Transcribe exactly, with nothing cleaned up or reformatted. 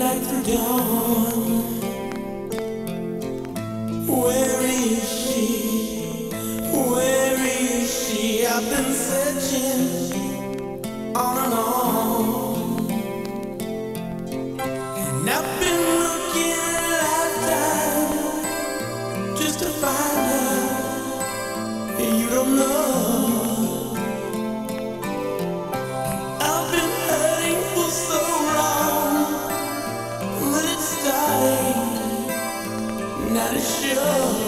like the dawn. Where is she? Where is she? I've been searching on and on, and I've been looking a lifetime just to find her. You don't know. I've been hurting for so long, but it's starting not to show.